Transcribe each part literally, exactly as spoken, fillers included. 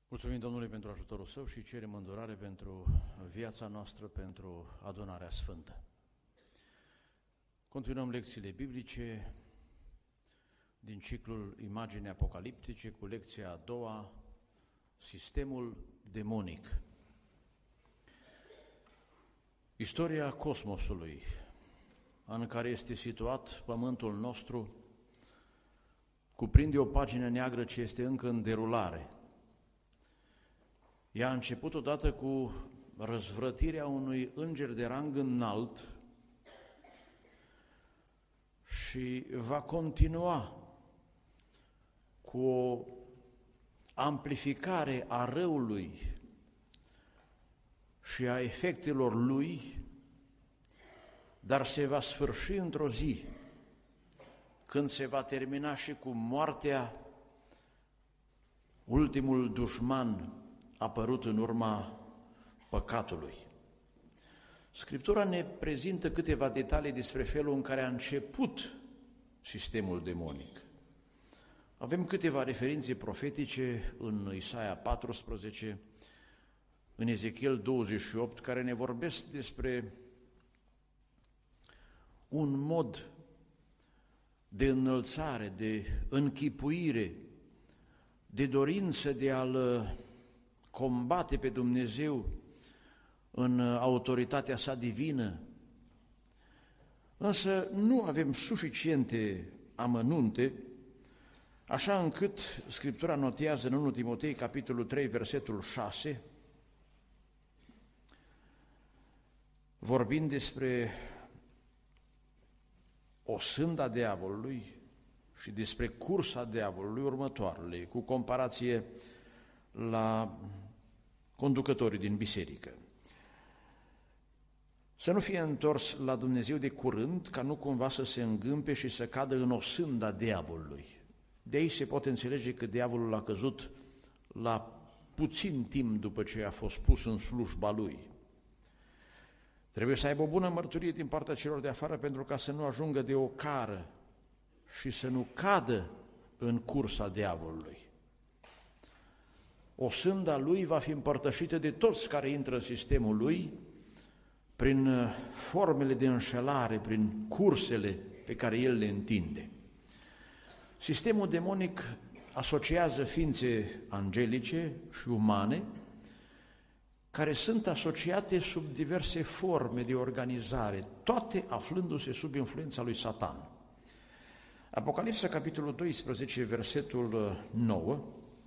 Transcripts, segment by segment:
Mulțumim Domnului pentru ajutorul Său și cerem îndurare pentru viața noastră, pentru adunarea sfântă. Continuăm lecțiile biblice din ciclul Imagini Apocaliptice cu lecția a doua, Sistemul demonic. Istoria cosmosului în care este situat pământul nostru cuprinde o pagină neagră ce este încă în derulare. Ea a început odată cu răzvrătirea unui înger de rang înalt și va continua cu o amplificare a răului și a efectelor lui, dar se va sfârși într-o zi, când se va termina și cu moartea, ultimul dușman apărut în urma păcatului. Scriptura ne prezintă câteva detalii despre felul în care a început sistemul demonic. Avem câteva referințe profetice în Isaia paisprezece, în Ezechiel douăzeci și opt, care ne vorbesc despre un mod de înălțare, de închipuire, de dorință de a-L combate pe Dumnezeu în autoritatea sa divină, însă nu avem suficiente amănunte, așa încât Scriptura notează în întâi Timotei, capitolul trei, versetul șase, vorbind despre o sânda diavolului și despre cursa diavolului următoarele, cu comparație la conducătorii din biserică. Să nu fie întors la Dumnezeu de curând, ca nu cumva să se îngâmpe și să cadă în o sânda diavolului. De aici se poate înțelege că diavolul a căzut la puțin timp după ce a fost pus în slujba lui. Trebuie să aibă o bună mărturie din partea celor de afară pentru ca să nu ajungă de ocară și să nu cadă în cursa diavolului. O sânda lui va fi împărtășită de toți care intră în sistemul lui prin formele de înșelare, prin cursele pe care el le întinde. Sistemul demonic asociază ființe angelice și umane care sunt asociate sub diverse forme de organizare, toate aflându-se sub influența lui Satan. Apocalipsa, capitolul doisprezece, versetul nouă,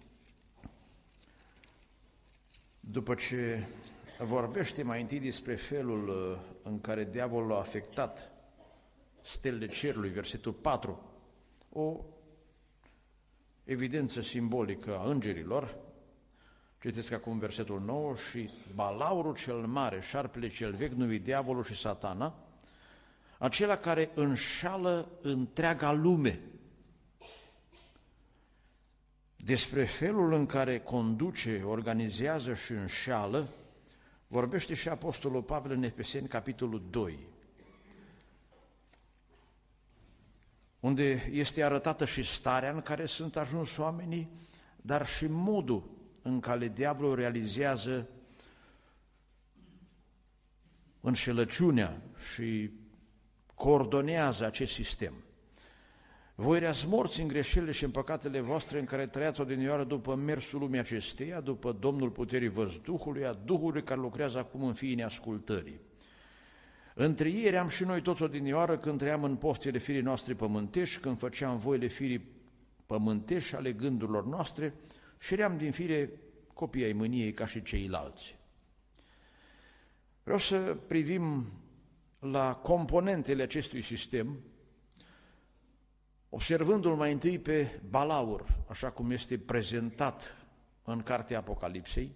după ce vorbește mai întâi despre felul în care diavolul a afectat stelele cerului, versetul patru, o evidență simbolică a îngerilor, citesc acum versetul nouă, și balaurul cel mare, șarpele cel vechi, numit diavolul și satana, acela care înșală întreaga lume. Despre felul în care conduce, organizează și înșală, vorbește și Apostolul Pavel în Efeseni, capitolul doi, unde este arătată și starea în care sunt ajuns oamenii, dar și modul în care diavolul realizează înșelăciunea și coordonează acest sistem. Voi erați morți în greșelile și în păcatele voastre în care trăiați odinioară după mersul lumii acesteia, după Domnul puterii văzduhului, a Duhului care lucrează acum în fiii neascultării. Între ei eram și noi toți odinioară când trăiam în poftele firii noastre pământești, când făceam voile firii pământești ale gândurilor noastre și eram din fire copii ai mâniei ca și ceilalți. Vreau să privim la componentele acestui sistem, observându-l mai întâi pe balaur, așa cum este prezentat în cartea Apocalipsei,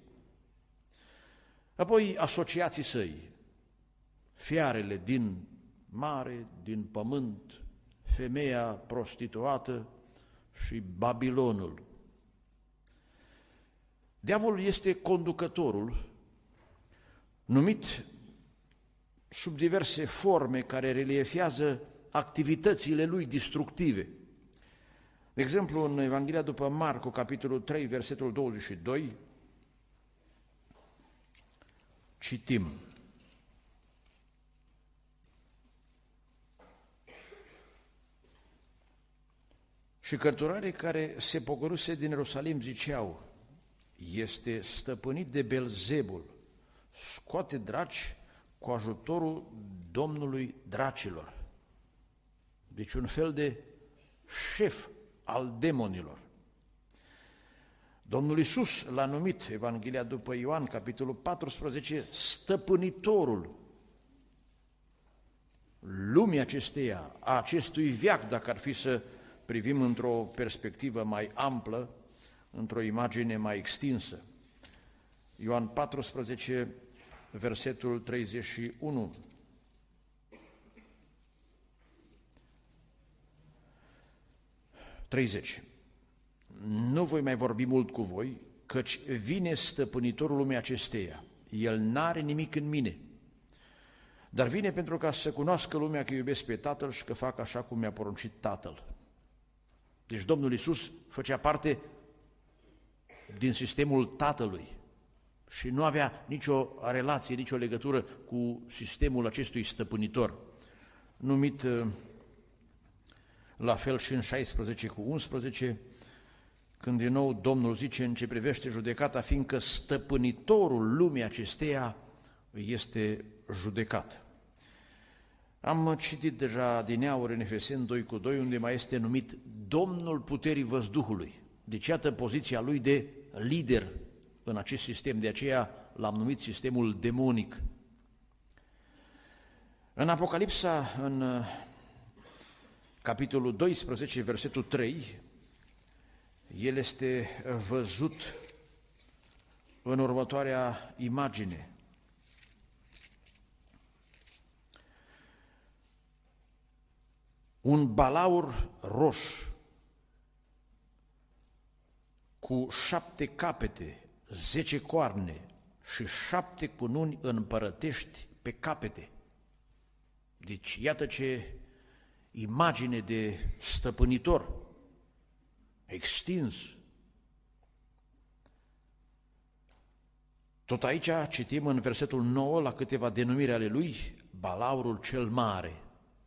apoi asociații săi, fiarele din mare, din pământ, femeia prostituată și Babilonul. Diavolul este conducătorul, numit sub diverse forme care reliefează activitățile lui destructive. De exemplu, în Evanghelia după Marcu, capitolul trei, versetul douăzeci și doi, Citim. Și cărturarii care se pogorâse din Ierusalim ziceau, este stăpânit de Belzebul, scoate draci cu ajutorul Domnului dracilor. Deci un fel de șef al demonilor. Domnul Iisus l-a numit, Evanghelia după Ioan, capitolul paisprezece, stăpânitorul lumii acesteia, a acestui veac, dacă ar fi să privim într-o perspectivă mai amplă, într-o imagine mai extinsă. Ioan paisprezece, versetul treizeci și unu. treizeci. Nu voi mai vorbi mult cu voi, căci vine stăpânitorul lumii acesteia. El n-are nimic în mine, dar vine pentru ca să cunoască lumea că iubesc pe Tatăl și că fac așa cum mi-a poruncit Tatăl. Deci Domnul Iisus făcea parte din sistemul Tatălui și nu avea nicio relație, nicio legătură cu sistemul acestui stăpânitor, numit la fel și în șaisprezece cu unsprezece, când din nou Domnul zice în ce privește judecata, fiindcă stăpânitorul lumii acesteia este judecat. Am citit deja adineauri în Efeseni doi cu doi, unde mai este numit Domnul puterii văzduhului. Deci iată poziția lui de lider în acest sistem, de aceea l-am numit sistemul demonic. În Apocalipsa, în capitolul doisprezece, versetul trei, el este văzut în următoarea imagine. Un balaur roș cu șapte capete, zece coarne și șapte cununi împărătești pe capete. Deci iată ce imagine de stăpânitor extins. Tot aici citim în versetul nouă la câteva denumiri ale lui, balaurul cel mare,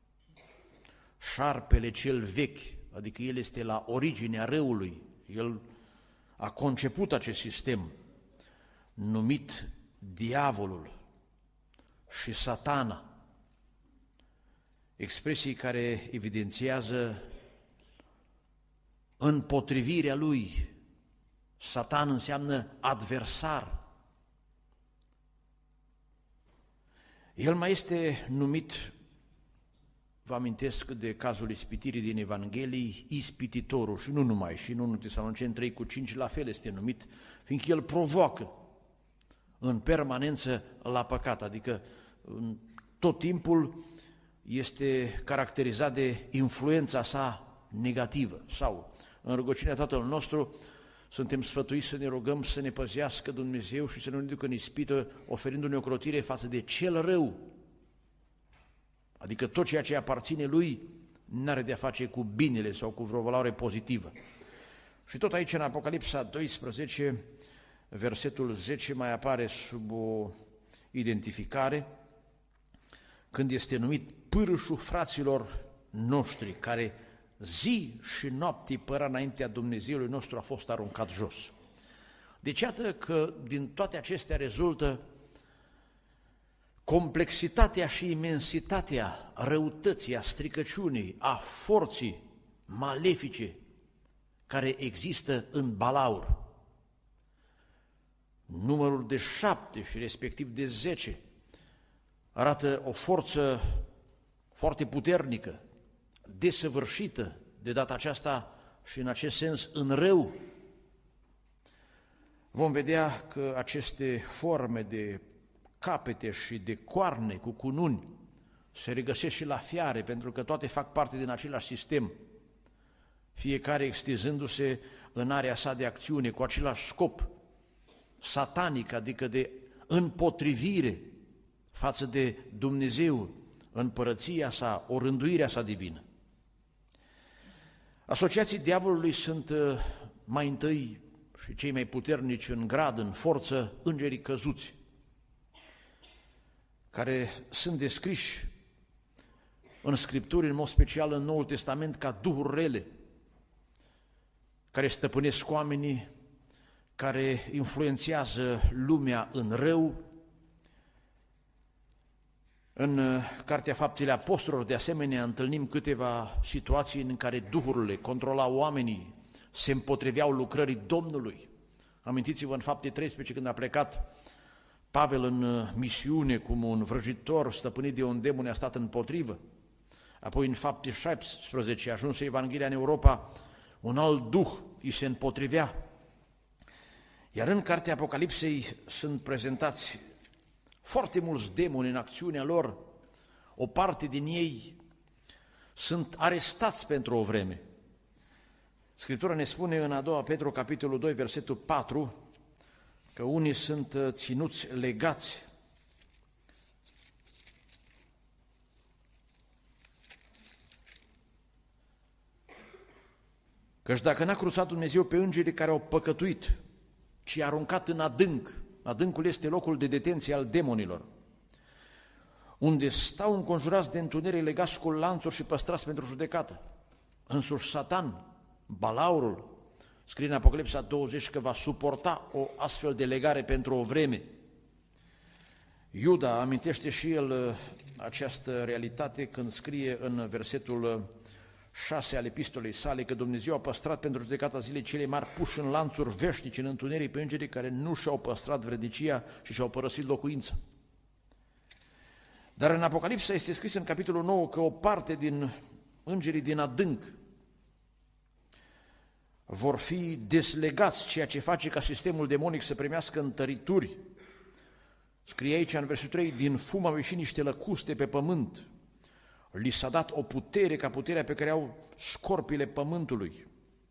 șarpele cel vechi, adică el este la originea răului, el a conceput acest sistem, numit diavolul și satana, expresii care evidențiază împotrivirea lui. Satan înseamnă adversar. El mai este numit, vă amintesc de cazul ispitirii din Evanghelii, ispititorul, și nu numai, și în unu Tesaloniceni trei cu cinci la fel este numit, fiindcă el provoacă în permanență la păcat, adică în tot timpul este caracterizat de influența sa negativă. Sau în rugăciunea Tatăl nostru suntem sfătuiți să ne rugăm să ne păzească Dumnezeu și să nu ne ducă în ispită, oferindu-ne o crotire față de cel rău. Adică tot ceea ce aparține lui n-are de-a face cu binele sau cu vreo valoare pozitivă. Și tot aici în Apocalipsa doisprezece, versetul zece mai apare sub o identificare, când este numit pârâșul fraților noștri, care zi și noapte părea înaintea Dumnezeului nostru, a fost aruncat jos. Deci iată că din toate acestea rezultă complexitatea și imensitatea răutății, a stricăciunii, a forții malefice care există în balaur. Numărul de șapte și respectiv de zece arată o forță foarte puternică, desăvârșită, de data aceasta și în acest sens în rău. Vom vedea că aceste forme de capete și de coarne cu cununi se regăsesc și la fiare, pentru că toate fac parte din același sistem, fiecare extinzându-se în area sa de acțiune, cu același scop satanic, adică de împotrivire față de Dumnezeu, împărăția sa, o rânduirea sa divină. Asociații diavolului sunt mai întâi și cei mai puternici în grad, în forță, îngerii căzuți. care sunt descriși în Scripturi, în mod special în Noul Testament, ca duhuri rele, care stăpânesc oamenii, care influențează lumea în rău. În Cartea Faptele Apostolilor, de asemenea, întâlnim câteva situații în care duhurile controlau oamenii, se împotriveau lucrării Domnului. Amintiți-vă în Fapte treisprezece, când a plecat Pavel în misiune, cum un vrăjitor stăpânit de un demon a stat împotrivă. Apoi în Fapte șaptesprezece, ajunsă Evanghelia în Europa, un alt duh îi se împotrivea. Iar în Cartea Apocalipsei sunt prezentați foarte mulți demoni în acțiunea lor, o parte din ei sunt arestați pentru o vreme. Scriptura ne spune în a doua Petru, capitolul doi, versetul patru, că unii sunt ținuți legați. Căci dacă n-a cruțat Dumnezeu pe îngerii care au păcătuit, ci i-a aruncat în adânc, adâncul este locul de detenție al demonilor, unde stau înconjurați de întuneric, legați cu lanțuri și păstrați pentru judecată. Însuși Satan, balaurul, scrie în Apocalipsa douăzeci că va suporta o astfel de legare pentru o vreme. Iuda amintește și el această realitate când scrie în versetul șase al epistolei sale că Dumnezeu a păstrat pentru judecata zilei cele mari puși în lanțuri veșnice în întuneric pe îngerii care nu și-au păstrat vrednicia și și-au părăsit locuința. Dar în Apocalipsa este scris în capitolul nouă că o parte din îngerii din adânc vor fi deslegați, ceea ce face ca sistemul demonic să primească întărituri. Scrie aici în versetul trei, din fum au ieșit niște lăcuste pe pământ. Li s-a dat o putere ca puterea pe care au scorpile pământului.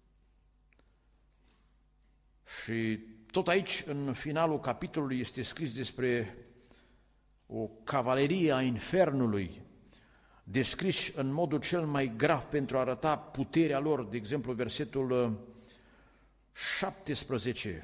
Și tot aici, în finalul capitolului, este scris despre o cavalerie a infernului, descriși în modul cel mai grav pentru a arăta puterea lor, de exemplu, versetul șaptesprezece.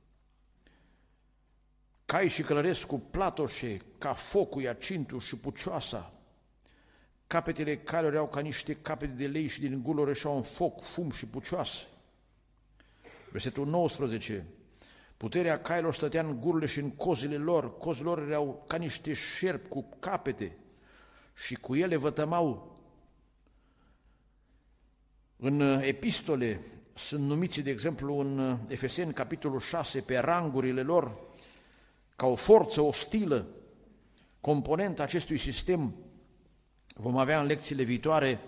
Cai și călăresc cu platoșe, ca focul, iacintul și pucioasa. Capetele cailor erau ca niște capete de lei și din gură ieșeau în foc, fum și pucioase. Versetul nouăsprezece. Puterea cailor stătea în gurile și în cozile lor, cozile lor erau ca niște șerpi cu capete și cu ele vătămau. În epistole sunt numiți, de exemplu, în Efeseni, capitolul șase, pe rangurile lor, ca o forță ostilă, componenta acestui sistem. Vom avea în lecțiile viitoare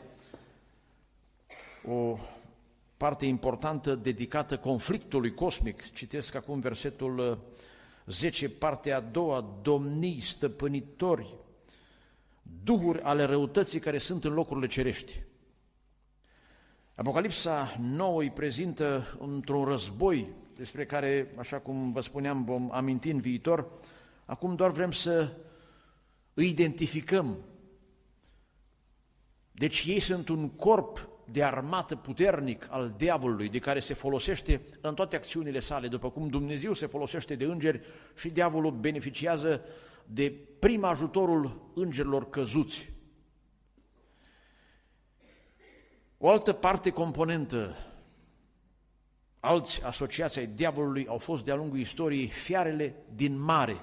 o parte importantă dedicată conflictului cosmic. Citesc acum versetul zece, partea a doua, domnii, stăpânitori, duhuri ale răutății care sunt în locurile cerești. Apocalipsa nouă îi prezintă într-un război despre care, așa cum vă spuneam, vom aminti în viitor. Acum doar vrem să îi identificăm. Deci ei sunt un corp de armată puternic al diavolului, de care se folosește în toate acțiunile sale, după cum Dumnezeu se folosește de îngeri și diavolul beneficiază de prim ajutorul îngerilor căzuți. O altă parte componentă, alți asociați ai diavolului au fost de-a lungul istoriei fiarele din mare.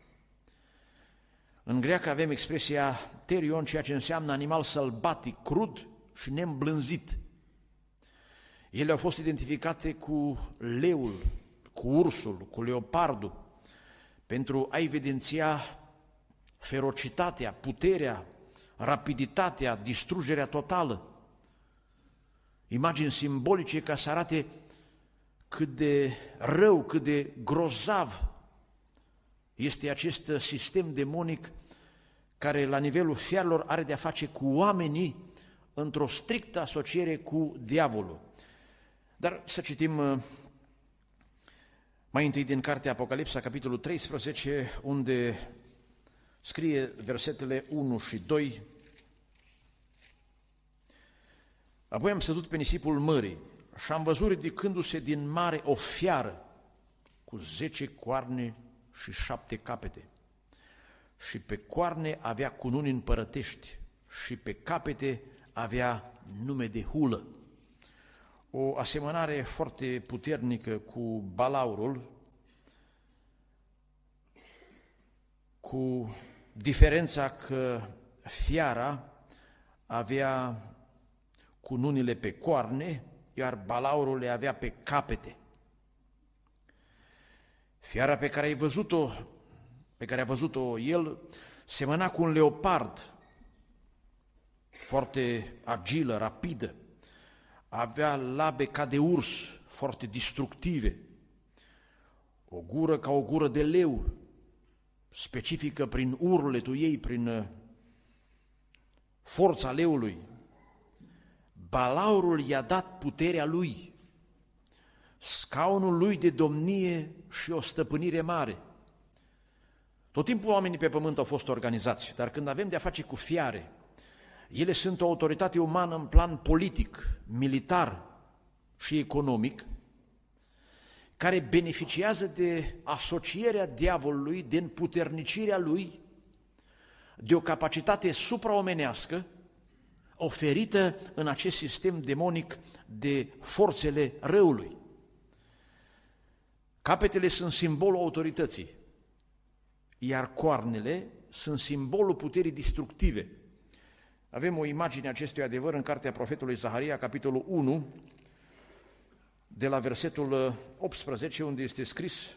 În greacă avem expresia terion, ceea ce înseamnă animal sălbatic, crud și neîmblânzit. Ele au fost identificate cu leul, cu ursul, cu leopardul, pentru a evidenția ferocitatea, puterea, rapiditatea, distrugerea totală. Imagini simbolice ca să arate cât de rău, cât de grozav este acest sistem demonic care la nivelul fiarelor are de-a face cu oamenii într-o strictă asociere cu diavolul. Dar să citim mai întâi din cartea Apocalipsa, capitolul treisprezece, unde scrie versetele unu și doi. Apoi am sătut pe nisipul mării și am văzut ridicându-se din mare o fiară cu zece coarne și șapte capete. și pe coarne avea cununi împărătești și pe capete avea nume de hulă. O asemănare foarte puternică cu balaurul, cu diferența că fiara avea cununile pe coarne, iar balaurul le avea pe capete. Fiara pe care ai văzut-o, pe care a văzut-o el, semăna cu un leopard, foarte agilă, rapidă, avea labe ca de urs, foarte destructive, o gură ca o gură de leu, specifică prin urletul ei, prin forța leului. Balaurul i-a dat puterea lui, scaunul lui de domnie și o stăpânire mare. Tot timpul oamenii pe pământ au fost organizați, dar când avem de-a face cu fiare, ele sunt o autoritate umană în plan politic, militar și economic, care beneficiază de asocierea diavolului, de împuternicirea lui, de o capacitate supraomenească oferită în acest sistem demonic de forțele răului. Capetele sunt simbolul autorității, iar coarnele sunt simbolul puterii destructive. Avem o imagine acestui adevăr în cartea profetului Zaharia, capitolul unu, de la versetul optsprezece, unde este scris: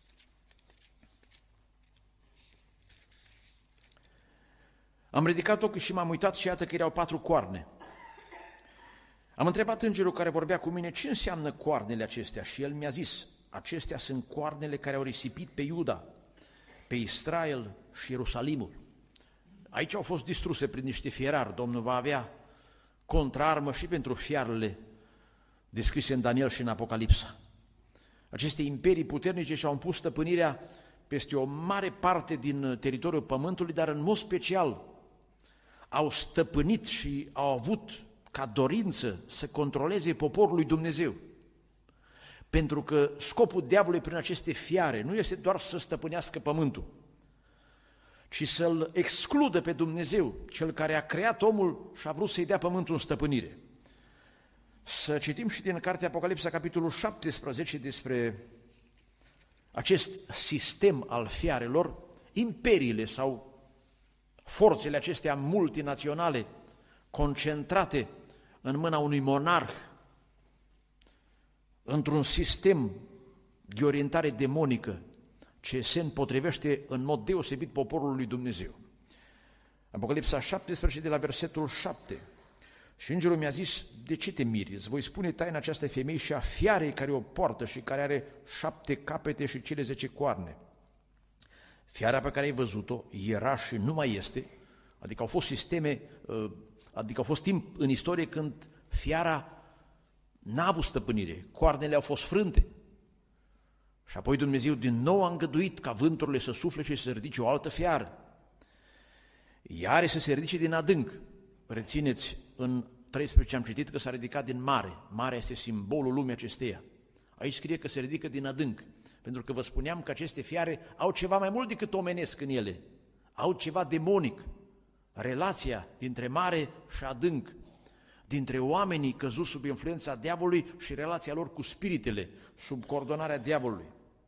Am ridicat ochii și m-am uitat și iată că erau patru coarne. Am întrebat îngerul care vorbea cu mine ce înseamnă coarnele acestea și el mi-a zis: acestea sunt coarnele care au risipit pe Iuda, pe Israel și Ierusalimul. Aici au fost distruse prin niște fierari. Domnul va avea contraarmă și pentru fiarele descrise în Daniel și în Apocalipsa. Aceste imperii puternice și-au impus stăpânirea peste o mare parte din teritoriul pământului, dar în mod special au stăpânit și au avut ca dorință să controleze poporul lui Dumnezeu. Pentru că scopul diavolului prin aceste fiare nu este doar să stăpânească pământul, ci să-l excludă pe Dumnezeu, cel care a creat omul și a vrut să-i dea pământul în stăpânire. Să citim și din cartea Apocalipsa, capitolul șaptesprezece, despre acest sistem al fiarelor, imperiile sau forțele acestea multinaționale concentrate în mâna unui monarh, într-un sistem de orientare demonică ce se împotrivește în mod deosebit poporului lui Dumnezeu. Apocalipsa șaptesprezece, de la versetul șapte. Și îngerul mi-a zis: de ce te miri? Îți voi spune taina aceasta femei și a fiarei care o poartă și care are șapte capete și cele zece coarne. Fiara pe care ai văzut-o era și nu mai este, adică au fost sisteme, adică au fost timp în istorie când fiara n-a avut stăpânire, coarnele au fost frânte. Și apoi Dumnezeu din nou a îngăduit ca vânturile să sufle și să ridice o altă fiară. Ea are să se ridice din adânc. Rețineți, în treisprezece am citit că s-a ridicat din mare. Marea este simbolul lumii acesteia. Aici scrie că se ridică din adânc, pentru că vă spuneam că aceste fiare au ceva mai mult decât omenesc în ele. Au ceva demonic. Relația dintre mare și adânc, dintre oamenii căzuți sub influența diavolului și relația lor cu spiritele, sub coordonarea diavolului.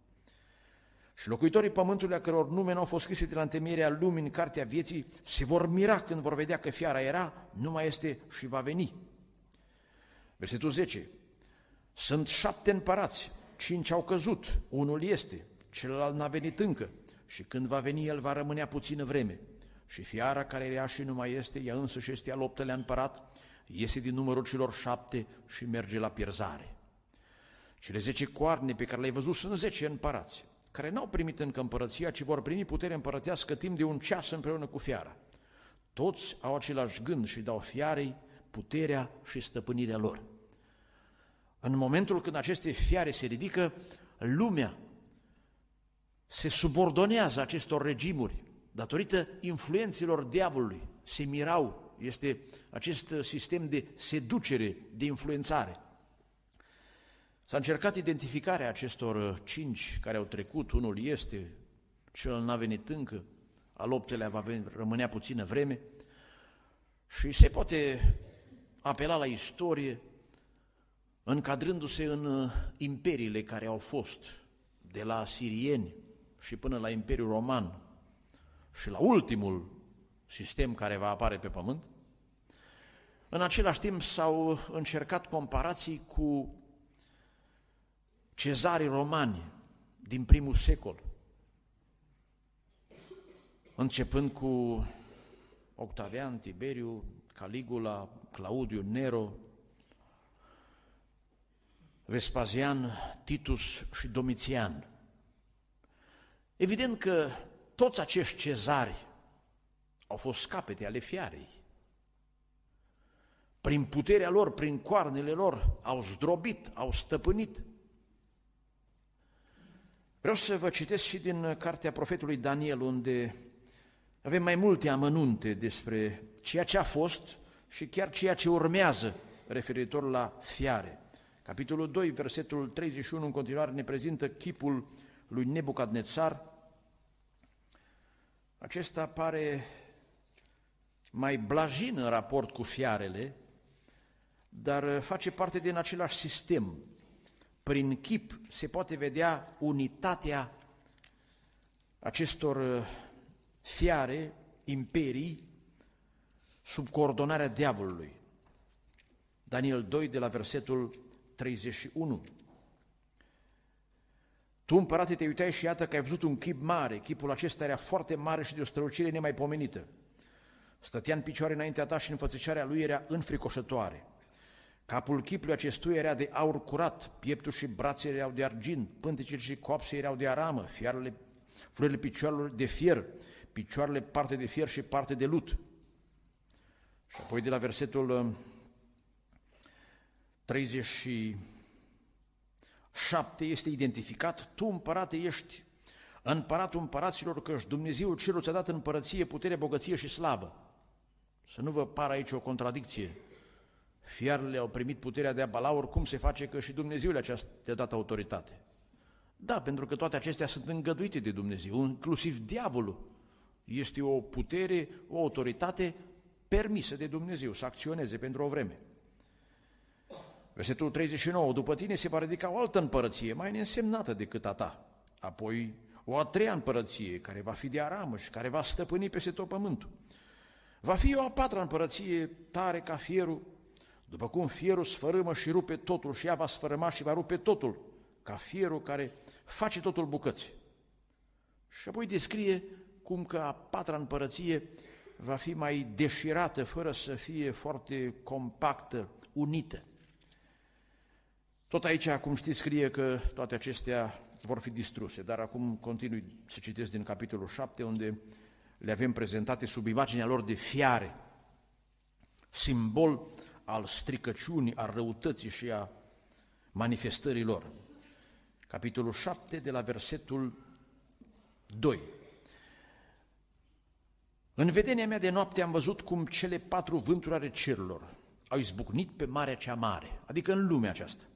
Și locuitorii pământului, a căror nume nu au fost scrise de la întemeierea lumii în cartea vieții, se vor mira când vor vedea că fiara era, nu mai este și va veni. Versetul zece. Sunt șapte împărați, cinci au căzut, unul este, celălalt n-a venit încă și când va veni el va rămânea puțină vreme. Și fiara care era și nu mai este, ea însăși este al optelea împărat, iese din numărul celor șapte și merge la pierzare. Cele zece coarne pe care le-ai văzut sunt zece împărați, care n-au primit încă împărăția, ci vor primi putere împărătească timp de un ceas împreună cu fiara. Toți au același gând și dau fiarei puterea și stăpânirea lor. În momentul când aceste fiare se ridică, lumea se subordonează acestor regimuri datorită influențelor diavolului. Se mirau, este acest sistem de seducere, de influențare. S-a încercat identificarea acestor cinci care au trecut, unul este, celălalt n-a venit încă, al optelea va rămânea puțină vreme și se poate apela la istorie încadrându-se în imperiile care au fost, de la asirieni și până la Imperiul Roman și la ultimul sistem care va apare pe pământ. În același timp s-au încercat comparații cu cezarii romani din primul secol, începând cu Octavian, Tiberiu, Caligula, Claudiu, Nero, Vespasian, Titus și Domitian. Evident că toți acești cezari au fost capete ale fiarei. Prin puterea lor, prin coarnele lor, au zdrobit, au stăpânit. Vreau să vă citesc și din cartea profetului Daniel, unde avem mai multe amănunte despre ceea ce a fost și chiar ceea ce urmează referitor la fiare. Capitolul doi, versetul treizeci și unu, în continuare ne prezintă chipul lui Nebucadnețar. Acesta pare mai blajin în raport cu fiarele, dar face parte din același sistem. Prin chip se poate vedea unitatea acestor fiare, imperii, sub coordonarea diavolului. Daniel doi, de la versetul treizeci și unu. Tu, împărate, te uitai și iată că ai văzut un chip mare. Chipul acesta era foarte mare și de o strălucire nemaipomenită. Stătea în picioare înaintea ta și înfățișarea lui era înfricoșătoare. Capul chipului acestuia era de aur curat, pieptul și brațele erau de argint, pântecele și coapsele erau de aramă, fiarele, frâile picioarelor de fier, picioarele parte de fier și parte de lut. Și apoi de la versetul treizeci și șapte este identificat: tu, împărate, ești împăratul împăraților, căci Dumnezeul cerul ți-a dat împărăție, putere, bogăție și slavă. Să nu vă pară aici o contradicție. Fiarele au primit puterea de a balaur, cum se face că și Dumnezeu le-a dat autoritate? Da, pentru că toate acestea sunt îngăduite de Dumnezeu, inclusiv diavolul este o putere, o autoritate permisă de Dumnezeu să acționeze pentru o vreme. Versetul treizeci și nouă, după tine se va ridica o altă împărăție, mai neînsemnată decât a ta, apoi o a treia împărăție, care va fi de aramă și care va stăpâni peste tot pământul. Va fi o a patra împărăție, tare ca fierul, după cum fierul sfărâmă și rupe totul, și ea va sfărâma și va rupe totul, ca fierul care face totul bucăți. Și apoi descrie cum că a patra împărăție va fi mai deșirată, fără să fie foarte compactă, unită. Tot aici, cum știți, scrie că toate acestea vor fi distruse, dar acum continui să citesc din capitolul șapte, unde le avem prezentate sub imaginea lor de fiare, simbol al stricăciunii, al răutății și a manifestării lor. Capitolul șapte, de la versetul doi. În vedenia mea de noapte am văzut cum cele patru vânturi ale cerurilor au izbucnit pe marea cea mare, adică în lumea aceasta.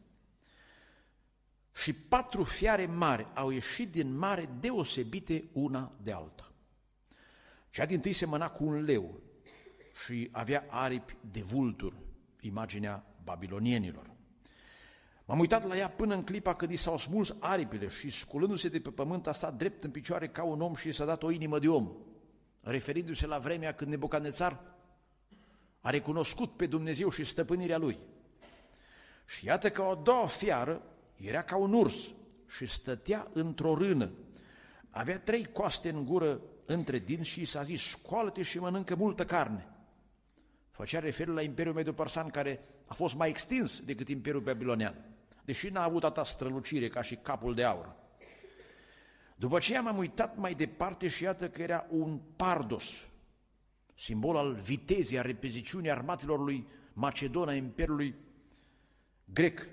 Și patru fiare mari au ieșit din mare, deosebite una de alta. Cea dintâi semăna cu un leu și avea aripi de vulturi, imaginea babilonienilor. M-am uitat la ea până în clipa când i s-au smuls aripile și, sculându-se de pe pământ, a stat drept în picioare ca un om și i s-a dat o inimă de om, referindu-se la vremea când Nebucadnețar a recunoscut pe Dumnezeu și stăpânirea lui. Și iată că o a doua fiară era ca un urs și stătea într-o rână. Avea trei coaste în gură între dinți și i s-a zis: scoală-te și mănâncă multă carne. Făcea referire la Imperiul Medo-Persan, care a fost mai extins decât Imperiul Babilonian, deși n-a avut atâta strălucire ca și capul de aur. După aceea m-am uitat mai departe și iată că era un pardos, simbol al vitezei, a repeziciunii armatelor lui Macedon, a Imperiului grec,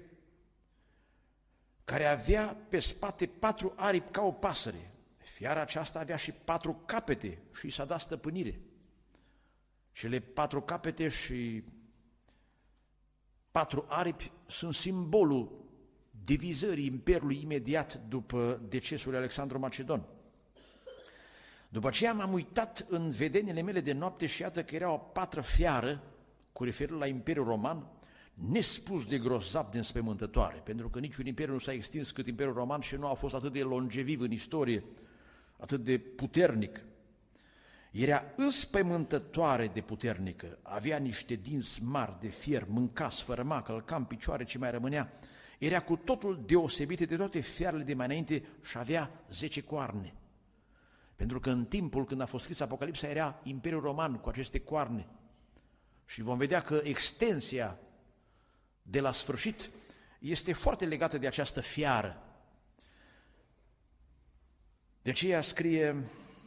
care avea pe spate patru aripi ca o pasăre. Fiara aceasta avea și patru capete și i s-a dat stăpânire. Cele patru capete și patru aripi sunt simbolul divizării Imperiului imediat după decesul lui Alexandru Macedon. După aceea m-am uitat în vedenile mele de noapte și iată că era o patră fiară, cu referire la Imperiul Roman, nespus de grozav de înspăimântătoare, pentru că niciun imperiu nu s-a extins cât Imperiul Roman și nu a fost atât de longeviv în istorie, atât de puternic. Era înspăimântătoare de puternică, avea niște dinți mari de fier, mânca, sfărâma, călca în picioare ce mai rămânea. Era cu totul deosebită de toate fiarele de mai înainte și avea zece coarne. Pentru că în timpul când a fost scris Apocalipsa era Imperiul Roman cu aceste coarne. Și vom vedea că extensia de la sfârșit este foarte legată de această fiară. De aceea scrie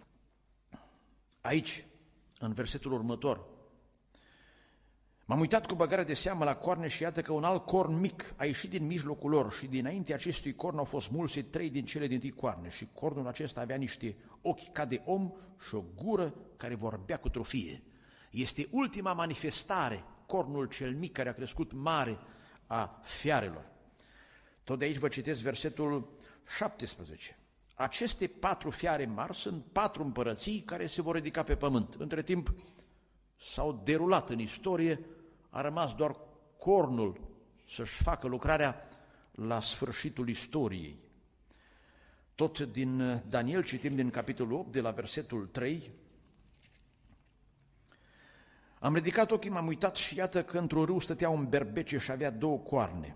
aici, în versetul următor: m-am uitat cu băgare de seamă la coarne și iată că un alt corn mic a ieșit din mijlocul lor și dinainte acestui corn au fost mulse trei din cele dintâi coarne și cornul acesta avea niște ochi ca de om și o gură care vorbea cu trufie. Este ultima manifestare, cornul cel mic care a crescut mare a fiarelor. Tot de aici vă citesc versetul șaptesprezece. Aceste patru fiare mari sunt patru împărății care se vor ridica pe pământ. Între timp s-au derulat în istorie, a rămas doar cornul să-și facă lucrarea la sfârșitul istoriei. Tot din Daniel citim din capitolul opt, de la versetul trei. Am ridicat ochii, m-am uitat și iată că într-un râu stătea un berbece și avea două coarne.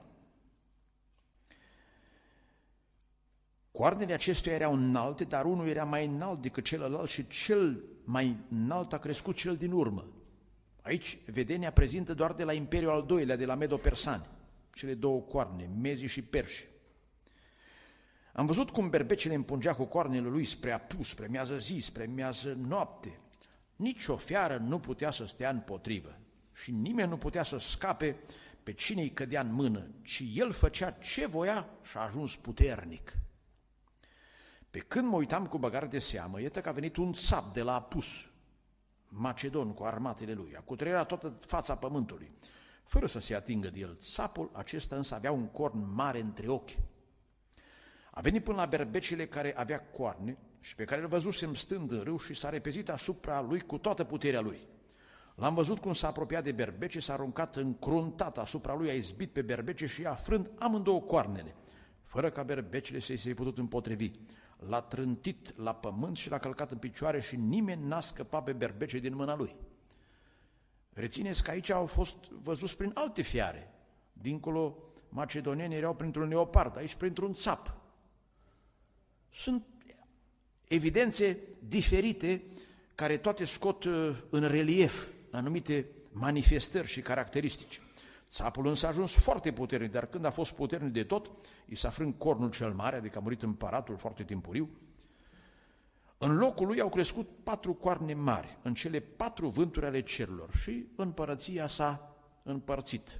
Coarnele acestuia erau înalte, dar unul era mai înalt decât celălalt și cel mai înalt a crescut cel din urmă. Aici vedenia prezintă doar de la Imperiul al doilea, de la Medo-Persani, cele două coarne, mezii și perși. Am văzut cum berbecele împungea cu coarnele lui spre apus, spre miază zi, spre miază noapte. Nici o fiară nu putea să stea împotrivă și nimeni nu putea să scape pe cine îi cădea în mână, ci el făcea ce voia și a ajuns puternic. Pe când mă uitam cu băgare de seamă, iată că a venit un țap de la apus, macedon cu armatele lui, a cutreierat toată fața pământului, fără să se atingă de el. Țapul acesta însă avea un corn mare între ochi. A venit până la berbecele care avea coarne și pe care îl văzusem stând în râu și s-a repezit asupra lui cu toată puterea lui. L-am văzut cum s-a apropiat de berbece, s-a aruncat încruntat asupra lui, a izbit pe berbece și i-a frânt amândouă coarnele, fără ca berbecele să-i se fi putut împotrivi. L-a trântit la pământ și l-a călcat în picioare și nimeni n-a scăpat pe berbece din mâna lui. Rețineți că aici au fost văzuți prin alte fiare. Dincolo, macedonienii erau printr-un leopard, aici printr-un țap. Sunt evidențe diferite care toate scot în relief anumite manifestări și caracteristici. Țapul însă a ajuns foarte puternic, dar când a fost puternic de tot, i s-a frânt cornul cel mare, adică a murit împăratul foarte timpuriu. În locul lui au crescut patru coarne mari, în cele patru vânturi ale cerurilor și împărăția s-a împărțit.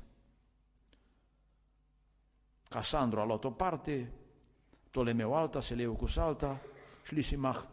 Casandru a luat o parte, Ptolemeu alta, Seleucus alta și Lisimach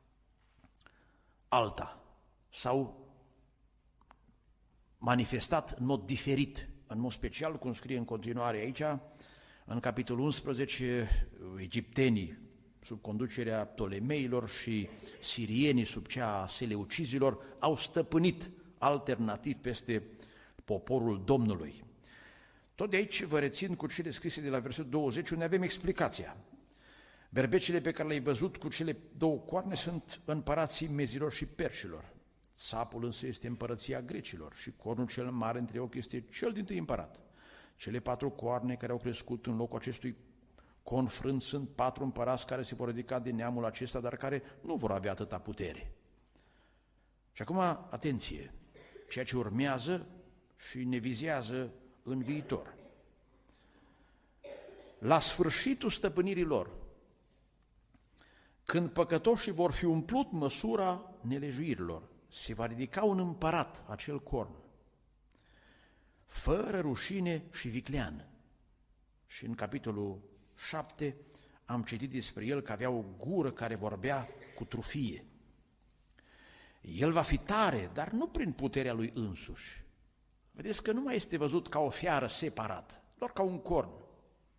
alta. S-au manifestat în mod diferit, în mod special, cum scrie în continuare aici, în capitolul unsprezece, egiptenii sub conducerea Ptolemeilor și sirienii sub cea a seleucizilor au stăpânit alternativ peste poporul Domnului. Tot de aici vă rețin cu cele scrise de la versetul douăzeci, unde avem explicația. Berbecele pe care le-ai văzut cu cele două coarne sunt împărații mezilor și perșilor. Țapul însă este împărăția grecilor și cornul cel mare între ochi este cel dintâi împărat. Cele patru coarne care au crescut în locul acestui confrânt sunt patru împărați care se vor ridica din neamul acesta, dar care nu vor avea atâta putere. Și acum, atenție, ceea ce urmează și ne vizează în viitor. La sfârșitul stăpânirii lor, când păcătoșii vor fi umplut măsura nelejuirilor, se va ridica un împărat, acel corn, fără rușine și viclean. Și în capitolul șapte am citit despre el că avea o gură care vorbea cu trufie. El va fi tare, dar nu prin puterea lui însuși. Vedeți că nu mai este văzut ca o fiară separată, doar ca un corn.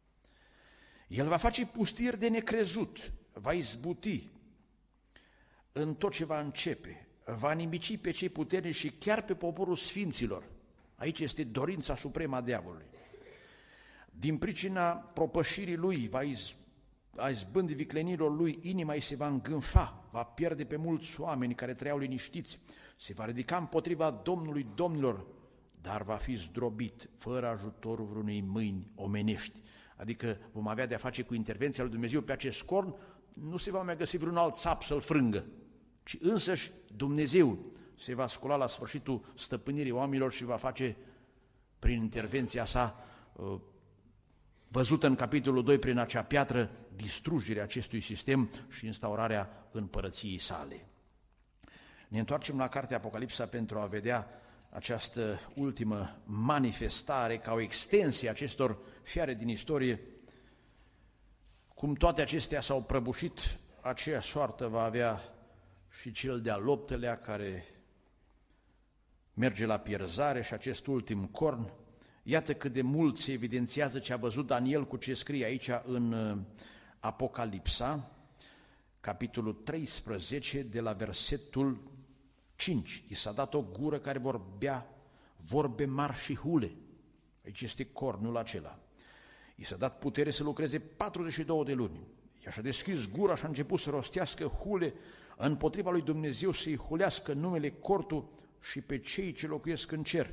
El va face pustiri de necrezut, va izbuti în tot ce va începe, va nimici pe cei puternici și chiar pe poporul sfinților. Aici este dorința supremă a diavolului. Din pricina propășirii lui, va iz, a izbândi viclenilor lui, inima îi se va îngânfa, va pierde pe mulți oameni care trăiau liniștiți, se va ridica împotriva Domnului Domnilor, dar va fi zdrobit fără ajutorul vreunei mâini omenești. Adică vom avea de-a face cu intervenția lui Dumnezeu pe acest corn, nu se va mai găsi vreun alt țap să-l frângă, ci însăși Dumnezeu se va scula la sfârșitul stăpânirii oamenilor și va face prin intervenția sa, văzută în capitolul doi prin acea piatră, distrugerea acestui sistem și instaurarea împărăției sale. Ne întoarcem la cartea Apocalipsa pentru a vedea această ultimă manifestare ca o extensie a acestor fiare din istorie. Cum toate acestea s-au prăbușit, aceeași soartă va avea și cel de-al optelea care merge la pierzare și acest ultim corn. Iată cât de mult se evidențiază ce a văzut Daniel cu ce scrie aici în Apocalipsa, capitolul treisprezece, de la versetul cinci. I s-a dat o gură care vorbea vorbe mari și hule. Aici este cornul acela. I s-a dat putere să lucreze patruzeci și două de luni. I-a și-a deschis gura și a început să rostească hule împotriva lui Dumnezeu, să-i hulească numele, cortul și pe cei ce locuiesc în cer.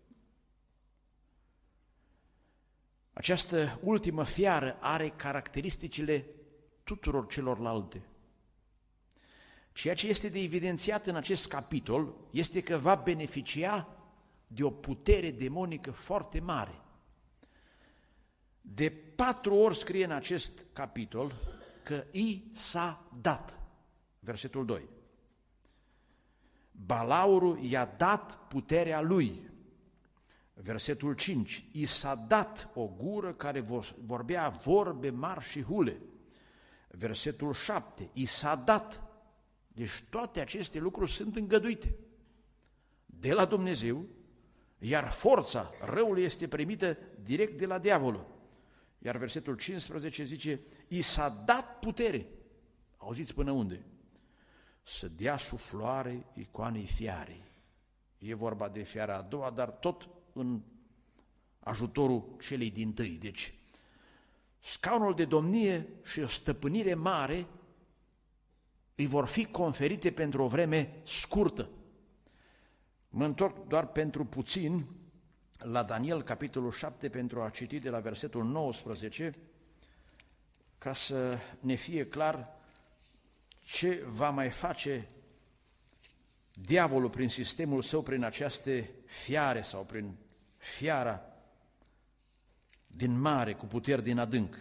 Această ultimă fiară are caracteristicile tuturor celorlalte. Ceea ce este de evidențiat în acest capitol este că va beneficia de o putere demonică foarte mare. De patru ori scrie în acest capitol că i s-a dat. Versetul doi. Balaurul i-a dat puterea lui. Versetul cinci. I s-a dat o gură care vorbea vorbe mari și hule. Versetul șapte. I s-a dat. Deci toate aceste lucruri sunt îngăduite de la Dumnezeu, iar forța răului este primită direct de la diavolul. Iar versetul cincisprezece zice, i s-a dat putere. Auziți până unde? Să dea sufloare icoanei fiarei. E vorba de fiara a doua, dar tot în ajutorul celei dintâi. Deci, scaunul de domnie și o stăpânire mare îi vor fi conferite pentru o vreme scurtă. Mă întorc doar pentru puțin la Daniel, capitolul șapte, pentru a citi de la versetul nouăsprezece, ca să ne fie clar ce va mai face diavolul prin sistemul său, prin aceste fiare sau prin fiara din mare, cu puteri din adânc.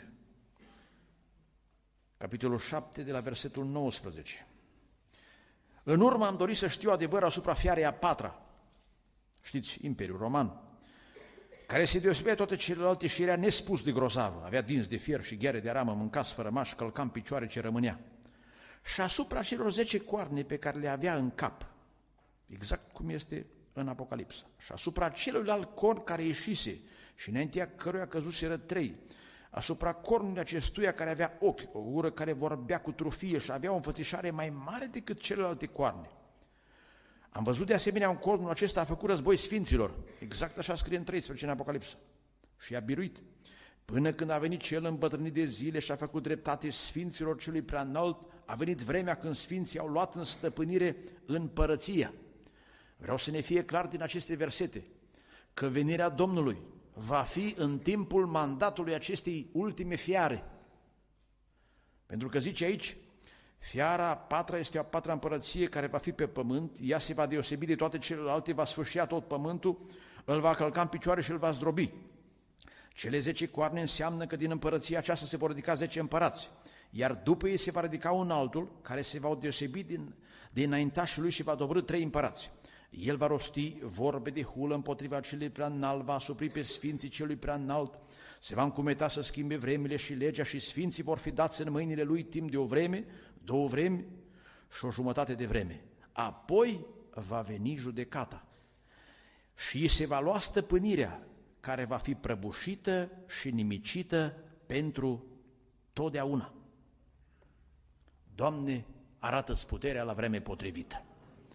Capitolul șapte, de la versetul nouăsprezece. În urmă am dorit să știu adevărul asupra fiarei a patra, știți, Imperiul Roman, care se deosebea toate celelalte și era nespus de grozavă, avea dinți de fier și gheare de aramă, mânca sfărămaș, călca în picioare ce rămânea. Și asupra celor zece coarne pe care le avea în cap, exact cum este în Apocalipsa, și asupra celuilalt corn care ieșise și înaintea căruia căzuseră trei, asupra cornului acestuia care avea ochi, o gură care vorbea cu trufie și avea o înfățișare mai mare decât celelalte coarne. Am văzut de asemenea un cornul acesta a făcut război sfinților, exact așa scrie în treisprezece în Apocalipsa, și i-a biruit, până când a venit cel îmbătrânit de zile și a făcut dreptate sfinților celui prea înalt, a venit vremea când sfinții au luat în stăpânire împărăția. Vreau să ne fie clar din aceste versete că venirea Domnului va fi în timpul mandatului acestei ultime fiare. Pentru că zice aici, fiara a patra este a patra împărăție care va fi pe pământ, ea se va deosebi de toate celelalte, va sfârșia tot pământul, îl va călca în picioare și îl va zdrobi. Cele zece coarne înseamnă că din împărăția aceasta se vor ridica zece împărați, iar după ei se va ridica un altul care se va deosebi din, din înaintașii lui și va dobărî trei împărați. El va rosti vorbe de hulă împotriva celui prea înalt, va asupri pe sfinții celui prea înalt, se va încumeta să schimbe vremile și legea și sfinții vor fi dați în mâinile lui timp de o vreme, două vremi și o jumătate de vreme. Apoi va veni judecata și îi se va lua stăpânirea care va fi prăbușită și nimicită pentru totdeauna. Doamne, arată-ți puterea la vreme potrivită.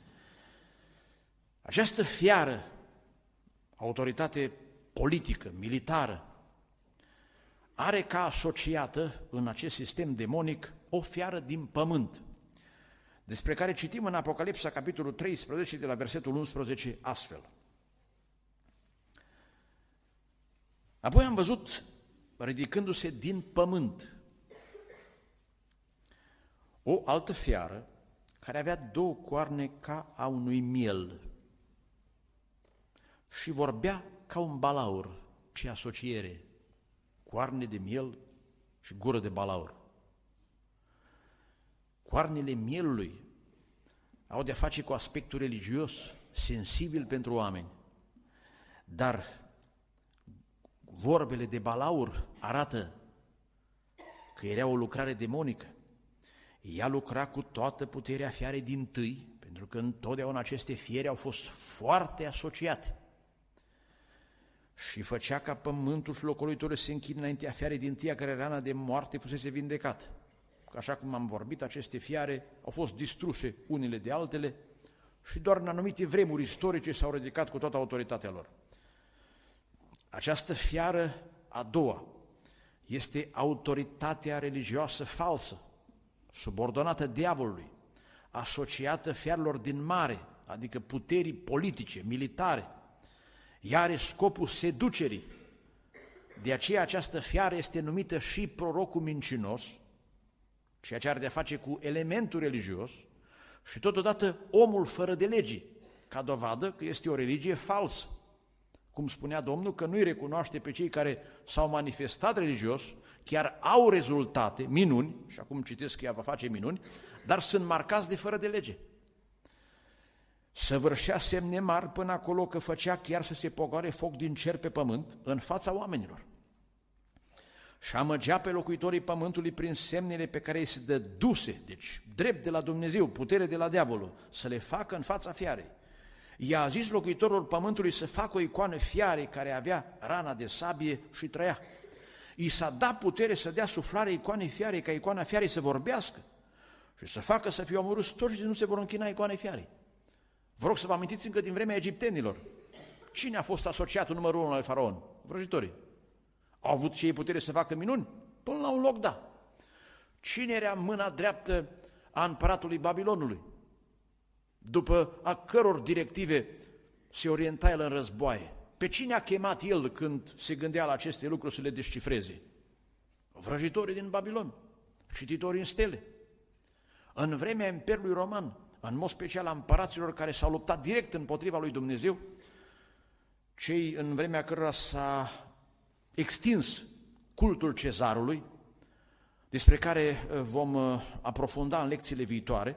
Această fiară, autoritate politică, militară, are ca asociată în acest sistem demonic o fiară din pământ, despre care citim în Apocalipsa, capitolul treisprezece, de la versetul unsprezece, astfel. Apoi am văzut, ridicându-se din pământ, o altă fiară care avea două coarne ca a unui miel și vorbea ca un balaur, ce asociere, coarne de miel și gură de balaur. Coarnele mielului au de-a face cu aspectul religios, sensibil pentru oameni, dar vorbele de balaur arată că era o lucrare demonică. Ea lucra cu toată puterea fiarei dintâi, pentru că întotdeauna aceste fiere au fost foarte asociate, și făcea ca pământul și locuitorii să se închine înaintea fiarei dintâia, care rana de moarte fusese vindecată. Că așa cum am vorbit, aceste fiare au fost distruse unele de altele și doar în anumite vremuri istorice s-au ridicat cu toată autoritatea lor. Această fiară a doua este autoritatea religioasă falsă, subordonată diavolului, asociată fiarelor din mare, adică puterii politice, militare. Ea are scopul seducerii. De aceea această fiară este numită și prorocul mincinos, ceea ce are de-a face cu elementul religios, și totodată omul fără de lege, ca dovadă că este o religie falsă. Cum spunea Domnul, că nu-i recunoaște pe cei care s-au manifestat religios, chiar au rezultate, minuni, și acum citesc că ea va face minuni, dar sunt marcați de fără de lege. Săvârșea semne mari până acolo că făcea chiar să se pogoare foc din cer pe pământ în fața oamenilor. Și amăgea pe locuitorii pământului prin semnele pe care îi se dăduse, deci drept de la Dumnezeu, putere de la diavolul, să le facă în fața fiarei. I-a zis locuitorilor pământului să facă o icoană fiarei care avea rana de sabie și trăia. I s-a dat putere să dea suflare icoanei fiarei, ca icoana fiarei să vorbească și să facă să fie omorâți toți și nu se vor închina icoanei fiarei. Vă rog să vă amintiți încă din vremea egiptenilor. Cine a fost asociatul numărul unu al faraon? Vrăjitorii. Au avut și ei putere să facă minuni? Până la un loc, da. Cine era mâna dreaptă a împăratului Babilonului? După a căror directive se orienta el în războaie? Pe cine a chemat el când se gândea la aceste lucruri să le descifreze? Vrăjitorii din Babilon, cititorii în stele. În vremea Imperiului Roman, în mod special a împăraților care s-au luptat direct împotriva lui Dumnezeu, cei în vremea cărora s-a extins cultul cezarului, despre care vom aprofunda în lecțiile viitoare,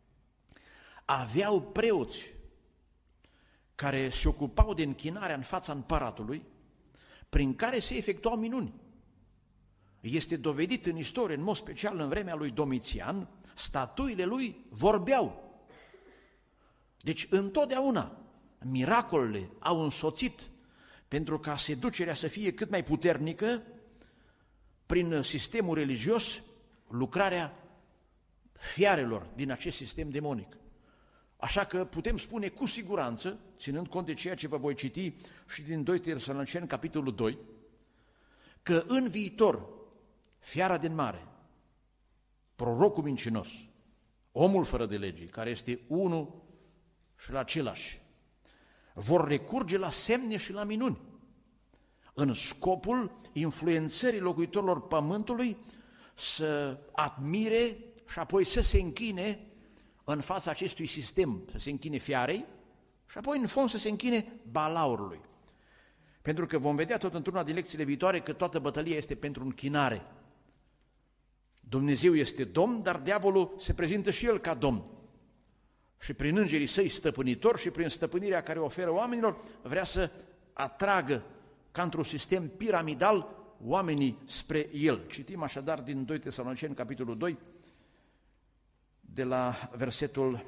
aveau preoți care se ocupau de închinarea în fața împăratului, prin care se efectuau minuni. Este dovedit în istorie, în mod special în vremea lui Domitian, statuile lui vorbeau. Deci întotdeauna miracolele au însoțit, pentru ca seducerea să fie cât mai puternică, prin sistemul religios, lucrarea fiarelor din acest sistem demonic. Așa că putem spune cu siguranță, ținând cont de ceea ce vă voi citi și din doi Tesaloniceni, capitolul doi, că în viitor fiara din mare, prorocul mincinos, omul fără de lege, care este unul și la același, vor recurge la semne și la minuni, în scopul influențării locuitorilor pământului să admire și apoi să se închine în fața acestui sistem, să se închine fiarei și apoi în fond să se închine balaurului. Pentru că vom vedea tot într-una din lecțiile viitoare că toată bătălia este pentru închinare. Dumnezeu este Domn, dar diavolul se prezintă și el ca Domn. Și prin îngerii săi stăpânitori și prin stăpânirea care o oferă oamenilor, vrea să atragă ca într-un sistem piramidal oamenii spre el. Citim așadar din doi Tesaloniceni, capitolul doi, de la versetul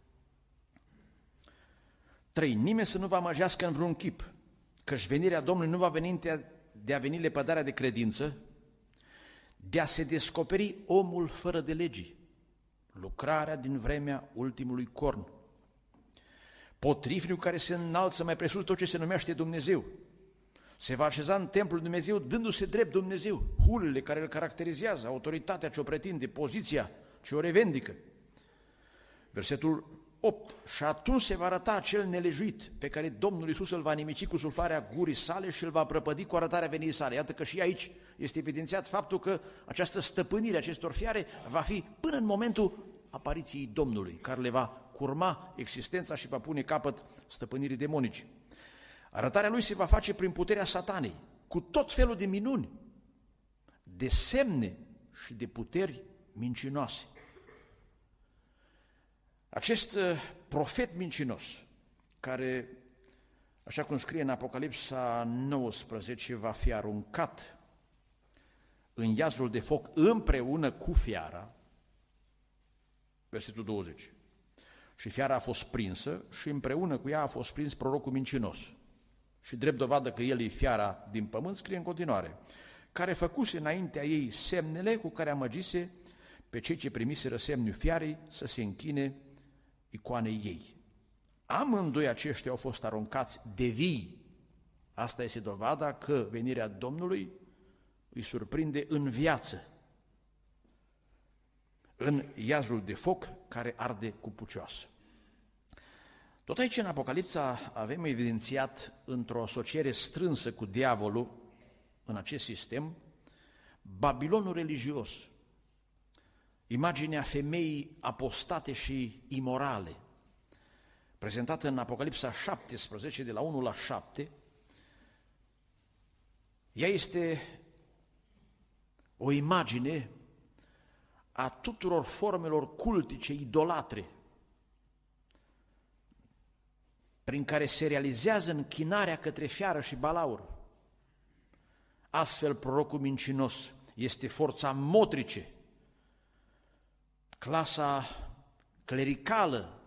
trei. Nimeni să nu vă amăgească în vreun chip, căci venirea Domnului nu va veni de a veni lepădarea de credință, de a se descoperi omul fără de legii, lucrarea din vremea ultimului corn, potrivniul care se înalță mai presus tot ce se numește Dumnezeu. Se va așeza în templul lui Dumnezeu dându-se drept Dumnezeu, hulele care îl caracterizează, autoritatea ce o pretinde, poziția ce o revendică. Versetul opt. Și atunci se va arăta acel nelejuit pe care Domnul Iisus îl va nimici cu suflarea gurii sale și îl va prăpădi cu arătarea venirii sale. Iată că și aici este evidențiat faptul că această stăpânire acestor fiare va fi până în momentul apariției Domnului, care le va curma existența și va pune capăt stăpânirii demonice. Arătarea lui se va face prin puterea Satanei, cu tot felul de minuni, de semne și de puteri mincinoase. Acest profet mincinos, care, așa cum scrie în Apocalipsa nouăsprezece, va fi aruncat în iazul de foc împreună cu fiara, versetul douăzeci. Și fiara a fost prinsă și împreună cu ea a fost prins prorocul mincinos. Și drept dovadă că el e fiara din pământ, scrie în continuare, care făcuse înaintea ei semnele cu care amăgise pe cei ce primiseră semnul fiarei să se închine icoanei ei. Amândoi aceștia au fost aruncați de vii. Asta este dovada că venirea Domnului îi surprinde în viață, în iazul de foc care arde cu pucioasă. Tot aici în Apocalipsa avem evidențiat într-o asociere strânsă cu diavolul în acest sistem Babilonul religios, imaginea femeii apostate și imorale, prezentată în Apocalipsa șaptesprezece, de la unu la șapte. Ea este o imagine a tuturor formelor cultice, idolatre, prin care se realizează închinarea către fiară și balaur. Astfel, prorocul mincinos este forța motrice, clasa clericală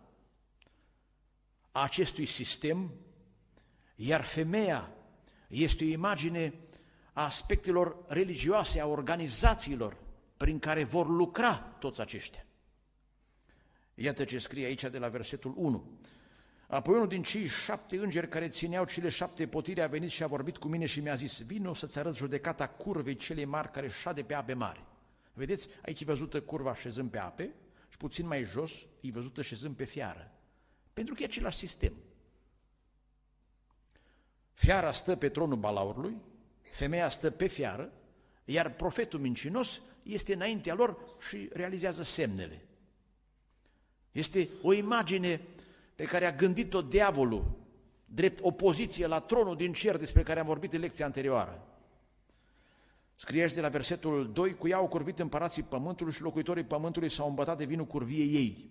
a acestui sistem, iar femeia este o imagine a aspectelor religioase, a organizațiilor prin care vor lucra toți aceștia. Iată ce scrie aici de la versetul unu. Apoi unul din cei șapte îngeri care țineau cele șapte potiri a venit și a vorbit cu mine și mi-a zis: vino să-ți arăt judecata curvei cele mari care șade pe ape mari. Vedeți, aici e văzută curva șezând pe ape și puțin mai jos e văzută șezând pe fiară. Pentru că e același sistem. Fiara stă pe tronul balaurului, femeia stă pe fiară, iar profetul mincinos este înaintea lor și realizează semnele. Este o imagine pe care a gândit-o diavolul, drept opoziție la tronul din cer despre care am vorbit în lecția anterioară. Scrie aici de la versetul doi, cu ea au curvit împărații pământului și locuitorii pământului s-au îmbătat de vinul curviei ei.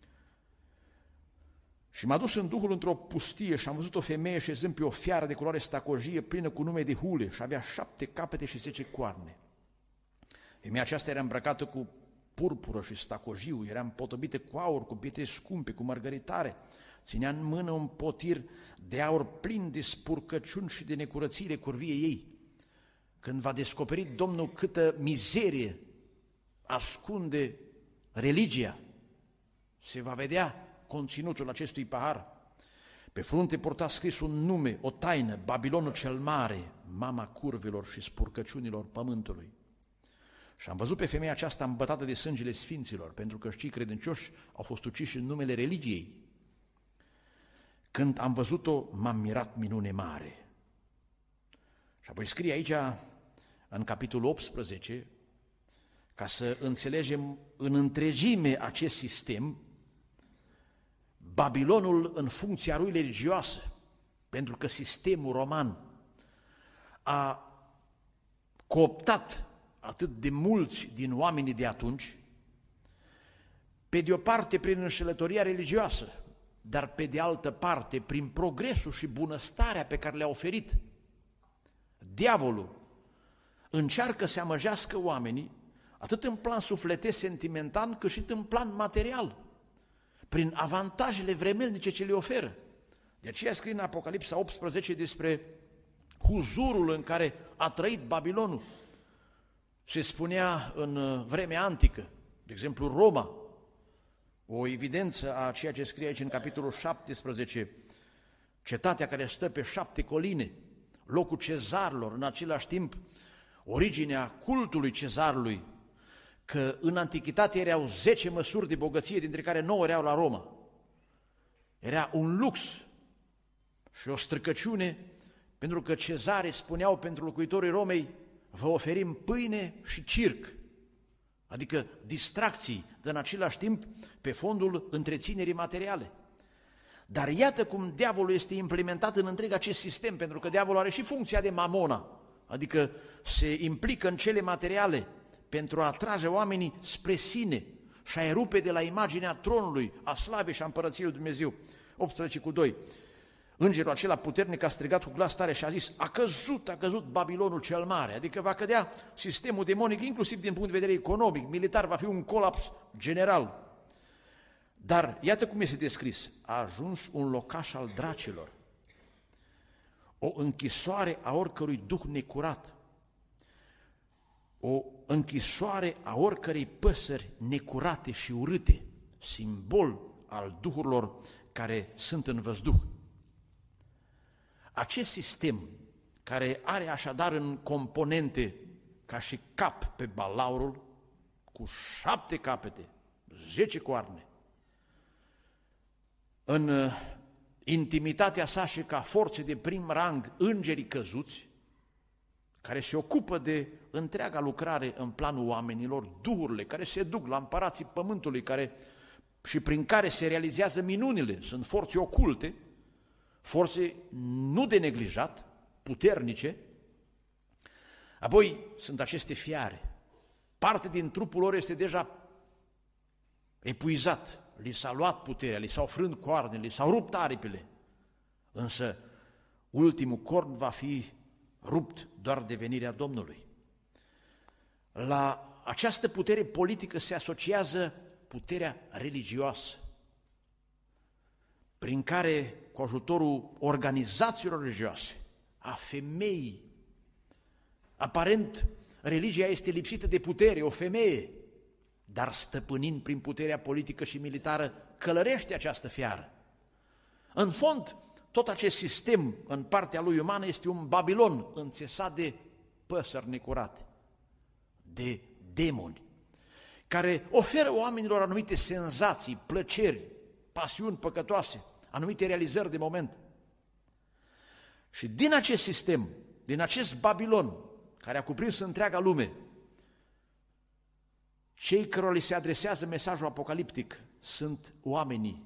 Și m-a dus în Duhul într-o pustie și am văzut o femeie șezând pe o fiară de culoare stacojie plină cu nume de hule și avea șapte capete și zece coarne. Femeia aceasta era îmbrăcată cu purpură și stacojiu, era împotobită cu aur, cu pietre scumpe, cu mărgăritare, ținea în mână un potir de aur plin de spurcăciuni și de necurățire curviei ei. Când va descoperi Domnul câtă mizerie ascunde religia, se va vedea conținutul acestui pahar. Pe frunte purta scris un nume, o taină, Babilonul cel mare, mama curvilor și spurcăciunilor pământului. Și am văzut pe femeia aceasta îmbătată de sângele sfinților, pentru că cei credincioși au fost uciși în numele religiei. Când am văzut-o, m-am mirat minune mare. Și apoi scrie aici, în capitolul optsprezece, ca să înțelegem în întregime acest sistem, Babilonul în funcția lui religioasă, pentru că sistemul roman a cooptat atât de mulți din oamenii de atunci, pe de o parte prin înșelătoria religioasă, dar pe de altă parte prin progresul și bunăstarea pe care le-a oferit. Diavolul încearcă să amăjească oamenii atât în plan sufletesc, sentimental, cât și în plan material, prin avantajele vremelnice ce le oferă. De aceea scrie în Apocalipsa optsprezece despre huzurul în care a trăit Babilonul. Se spunea în vremea antică, de exemplu Roma, o evidență a ceea ce scrie aici în capitolul șaptesprezece, cetatea care stă pe șapte coline, locul cezarilor, în același timp originea cultului cezarului, că în antichitate erau zece măsuri de bogăție, dintre care nouă erau la Roma. Era un lux și o stricăciune, pentru că cezarii spuneau pentru locuitorii Romei: vă oferim pâine și circ, adică distracții, dar în același timp pe fondul întreținerii materiale. Dar iată cum diavolul este implementat în întreg acest sistem, pentru că diavolul are și funcția de mamona, adică se implică în cele materiale pentru a atrage oamenii spre sine și a rupe de la imaginea tronului, a slavei și a împărăției lui Dumnezeu. optsprezece cu doi. Îngerul acela puternic a strigat cu glas tare și a zis: a căzut, a căzut Babilonul cel mare, adică va cădea sistemul demonic, inclusiv din punct de vedere economic, militar, va fi un colaps general. Dar iată cum este descris: a ajuns un locaș al dracilor, o închisoare a oricărui duh necurat, o închisoare a oricărei păsări necurate și urâte, simbol al duhurilor care sunt în văzduh. Acest sistem, care are așadar în componente ca și cap pe balaurul, cu șapte capete, zece coarne, în intimitatea sa și ca forțe de prim rang îngerii căzuți, care se ocupă de întreaga lucrare în planul oamenilor, duhurile care se duc la împărații pământului, care, și prin care se realizează minunile, sunt forțe oculte, forțe nu de neglijat, puternice. Apoi sunt aceste fiare. Parte din trupul lor este deja epuizat, li s-a luat puterea, li s-au frânt coarnele, li s-au rupt aripile, însă ultimul corn va fi rupt doar de venirea Domnului. La această putere politică se asociază puterea religioasă, prin care, cu ajutorul organizațiilor religioase, a femeii, aparent religia este lipsită de putere, o femeie, dar stăpânind prin puterea politică și militară, călărește această fiară. În fond, tot acest sistem în partea lui umană este un Babilon înțesat de păsări necurate, de demoni, care oferă oamenilor anumite senzații, plăceri, pasiuni păcătoase, anumite realizări de moment. Și din acest sistem, din acest Babilon, care a cuprins întreaga lume, cei cărora li se adresează mesajul apocaliptic sunt oamenii.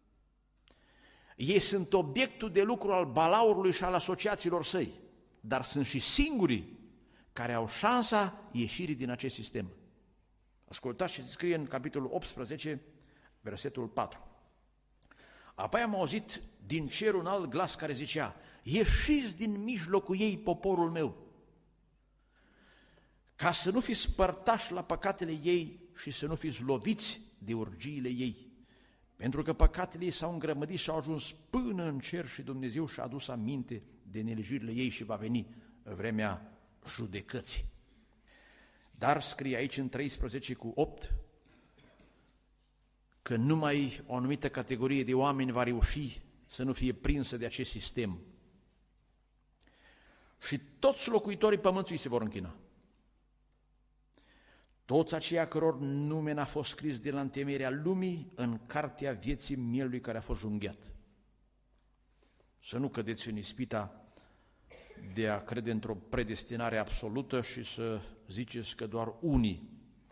Ei sunt obiectul de lucru al balaurului și al asociațiilor săi, dar sunt și singurii care au șansa ieșirii din acest sistem. Ascultați ce scrie în capitolul optsprezece, versetul patru. Apoi am auzit din cer un alt glas care zicea: ieșiți din mijlocul ei, poporul meu, ca să nu fiți părtași la păcatele ei și să nu fiți loviți de urgiile ei, pentru că păcatele ei s-au îngrămădit și au ajuns până în cer și Dumnezeu și-a adus aminte de nelegiurile ei și va veni vremea judecății. Dar scrie aici în treisprezece cu opt că numai o anumită categorie de oameni va reuși să nu fie prinsă de acest sistem. Și toți locuitorii pământului se vor închina. Toți aceia căror nume n-a fost scris de la întemeierea lumii în cartea vieții mielului care a fost junghiat. Să nu cădeți în ispita de a crede într-o predestinare absolută și să ziceți că doar unii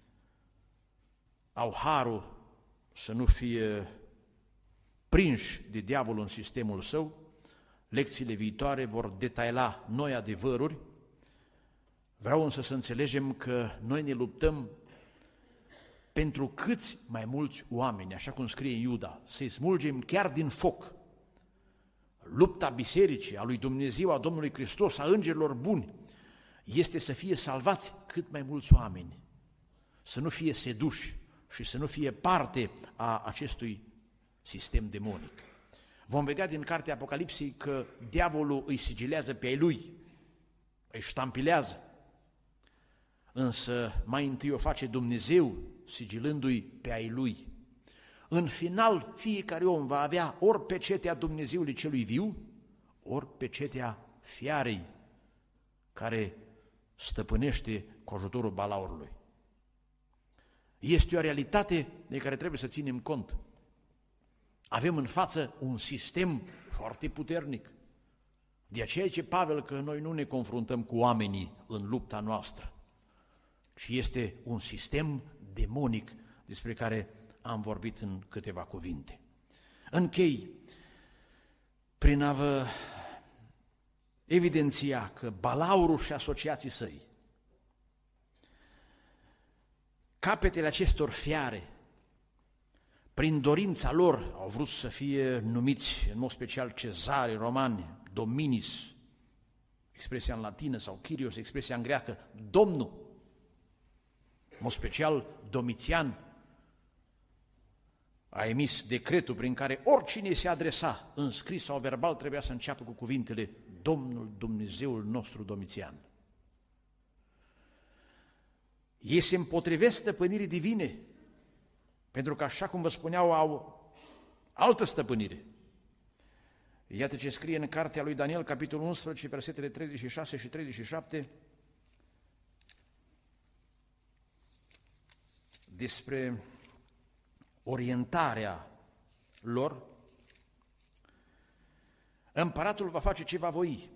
au harul să nu fie prinși de diavolul în sistemul său. Lecțiile viitoare vor detaila noi adevăruri. Vreau însă să înțelegem că noi ne luptăm pentru câți mai mulți oameni, așa cum scrie în Iuda, să-i smulgem chiar din foc. Lupta bisericii, a lui Dumnezeu, a Domnului Hristos, a îngerilor buni, este să fie salvați cât mai mulți oameni, să nu fie seduși și să nu fie parte a acestui sistem demonic. Vom vedea din cartea Apocalipsei că diavolul îi sigilează pe ai lui, îi ștampilează, însă mai întâi o face Dumnezeu sigilându-i pe ai lui. În final, fiecare om va avea ori pecetea Dumnezeului celui viu, ori pecetea fiarei care stăpânește cu ajutorul balaurului. Este o realitate de care trebuie să ținem cont. Avem în față un sistem foarte puternic. De aceea zice Pavel că noi nu ne confruntăm cu oamenii în lupta noastră, ci este un sistem demonic despre care am vorbit în câteva cuvinte. Închei prin a vă evidenția că balaurul și asociații săi, capetele acestor fiare, prin dorința lor, au vrut să fie numiți în mod special cezari, romani, dominis, expresia în latină, sau Kyrios, expresia în greacă, Domnul, în mod special Domitian a emis decretul prin care oricine se adresa, în scris sau verbal, trebuia să înceapă cu cuvintele Domnul Dumnezeul nostru Domitian. Ei se împotrivesc stăpânirii divine, pentru că, așa cum vă spuneau, au altă stăpânire. Iată ce scrie în cartea lui Daniel, capitolul unsprezece, versetele treizeci și șase și treizeci și șapte, despre orientarea lor. Împăratul va face ce va voi.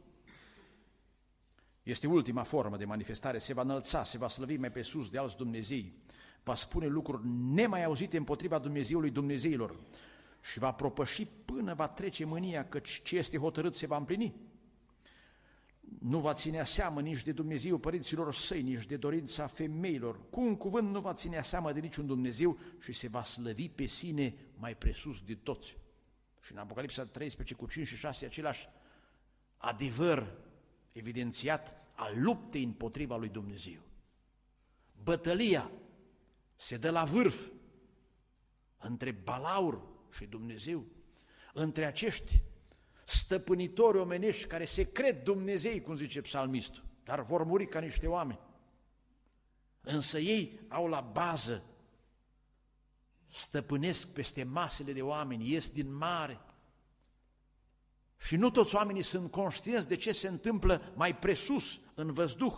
Este ultima formă de manifestare, se va înălța, se va slăvi mai pe sus de alți Dumnezei, va spune lucruri nemai auzite împotriva Dumnezeului Dumnezeilor și va propăși până va trece mânia, căci ce este hotărât se va împlini. Nu va ținea seamă nici de Dumnezeu părinților săi, nici de dorința femeilor. Cu un cuvânt nu va ținea seamă de niciun Dumnezeu și se va slăvi pe sine mai presus de toți. Și în Apocalipsa treisprezece cu cinci și șase același adevăr evidențiat al luptei împotriva lui Dumnezeu. Bătălia se dă la vârf între Balaur și Dumnezeu, între acești stăpânitori omenești care se cred Dumnezei, cum zice psalmistul, dar vor muri ca niște oameni. Însă ei au la bază, stăpânesc peste masele de oameni, ies din mare. Și nu toți oamenii sunt conștienți de ce se întâmplă mai presus, în văzduh.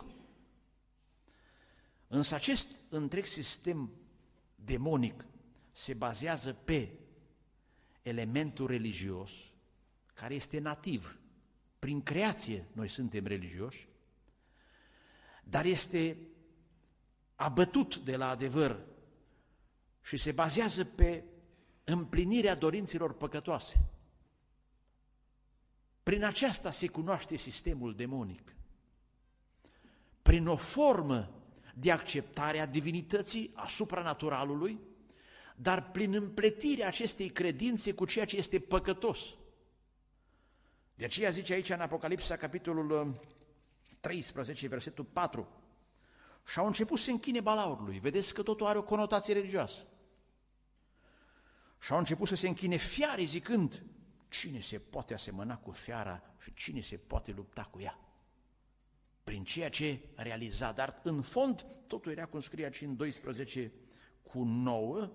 Însă acest întreg sistem demonic se bazează pe elementul religios, care este nativ. Prin creație noi suntem religioși, dar este abătut de la adevăr și se bazează pe împlinirea dorințelor păcătoase. Prin aceasta se cunoaște sistemul demonic. Prin o formă de acceptare a divinității, a supranaturalului, dar prin împletirea acestei credințe cu ceea ce este păcătos. De aceea zice aici în Apocalipsa, capitolul treisprezece, versetul patru, și au început să se închine balaurului. Vedeți că totul are o conotație religioasă. Și au început să se închine fiare zicând, cine se poate asemăna cu fiara și cine se poate lupta cu ea? Prin ceea ce realiza, dar în fond totul era, cum scrie aici în doisprezece cu nouă,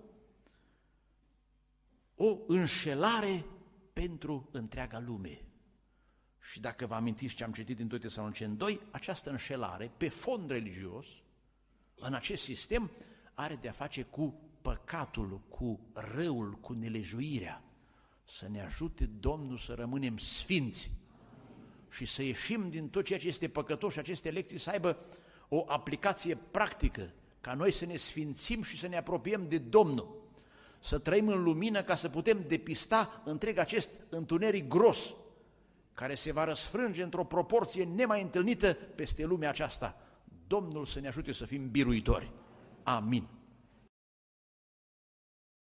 o înșelare pentru întreaga lume. Și dacă vă amintiți ce am citit din doi Tesaloniceni doi, această înșelare, pe fond religios, în acest sistem, are de-a face cu păcatul, cu răul, cu nelejuirea. Să ne ajute Domnul să rămânem sfinți și să ieșim din tot ceea ce este păcătos și aceste lecții să aibă o aplicație practică, ca noi să ne sfințim și să ne apropiem de Domnul, să trăim în lumină ca să putem depista întreg acest întuneric gros, care se va răsfrânge într-o proporție nemai întâlnită peste lumea aceasta. Domnul să ne ajute să fim biruitori. Amin.